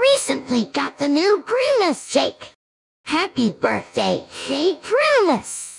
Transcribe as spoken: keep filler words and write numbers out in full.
recently got the new Grimace Shake. Happy birthday, Shake Grimace!